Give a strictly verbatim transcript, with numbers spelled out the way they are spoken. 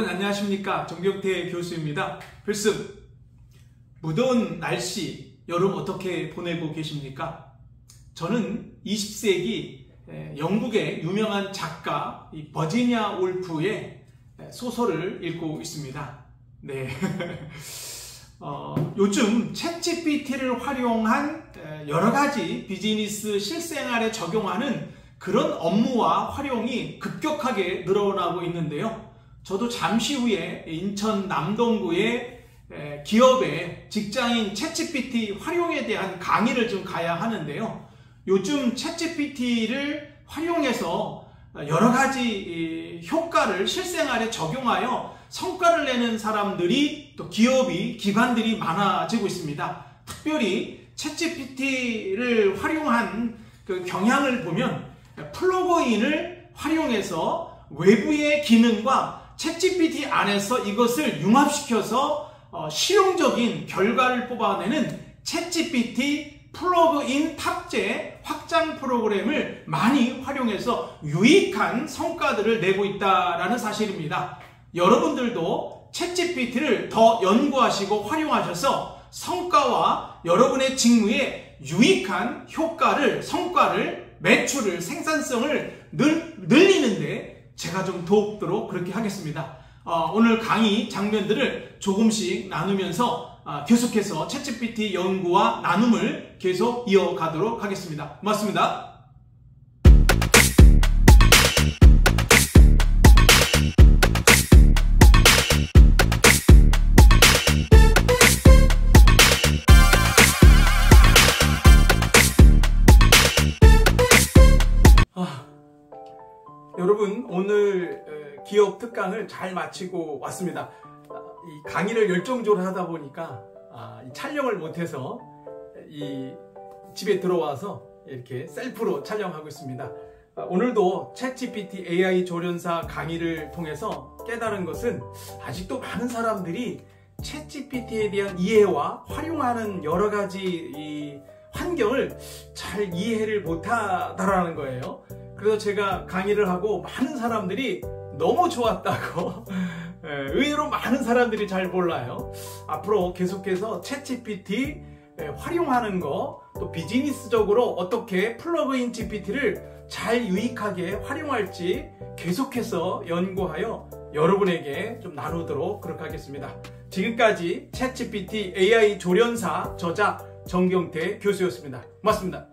여러분 안녕하십니까? 정경태 교수입니다. 필승, 무더운 날씨 여름 어떻게 보내고 계십니까? 저는 이십 세기 영국의 유명한 작가 버지니아 울프의 소설을 읽고 있습니다. 네. 어, 요즘 챗지피티를 활용한 여러 가지 비즈니스 실생활에 적용하는 그런 업무와 활용이 급격하게 늘어나고 있는데요. 저도 잠시 후에 인천 남동구의 기업의 직장인 챗지피티 활용에 대한 강의를 좀 가야 하는데요. 요즘 챗지피티를 활용해서 여러 가지 효과를 실생활에 적용하여 성과를 내는 사람들이 또 기업이 기관들이 많아지고 있습니다. 특별히 챗지피티를 활용한 그 경향을 보면 플러그인을 활용해서 외부의 기능과 챗지피티 안에서 이것을 융합시켜서 어, 실용적인 결과를 뽑아내는 챗지피티 플러그인 탑재 확장 프로그램을 많이 활용해서 유익한 성과들을 내고 있다는 사실입니다. 여러분들도 챗지피티를 더 연구하시고 활용하셔서 성과와 여러분의 직무에 유익한 효과를, 성과를, 매출을, 생산성을 늘, 늘리는데 제가 좀 도우도록 그렇게 하겠습니다. 어, 오늘 강의 장면들을 조금씩 나누면서 어, 계속해서 챗지피티 연구와 나눔을 계속 이어가도록 하겠습니다. 고맙습니다. 여러분, 오늘 기업 특강을 잘 마치고 왔습니다. 이 강의를 열정적으로 하다 보니까 이 촬영을 못해서 이 집에 들어와서 이렇게 셀프로 촬영하고 있습니다. 오늘도 챗지피티 에이아이 조련사 강의를 통해서 깨달은 것은 아직도 많은 사람들이 챗지피티에 대한 이해와 활용하는 여러 가지 이 환경을 잘 이해를 못하다라는 거예요. 그래서 제가 강의를 하고 많은 사람들이 너무 좋았다고 의외로 많은 사람들이 잘 몰라요. 앞으로 계속해서 챗지피티 활용하는 거, 또 비즈니스적으로 어떻게 플러그인 지피티를 잘 유익하게 활용할지 계속해서 연구하여 여러분에게 좀 나누도록 그렇게 하겠습니다. 지금까지 챗지피티 에이아이 조련사 저자 정경태 교수였습니다. 고맙습니다.